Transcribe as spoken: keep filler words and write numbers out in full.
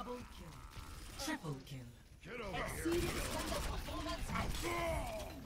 Double kill. Triple kill. Get over Exceeded here. standard performance.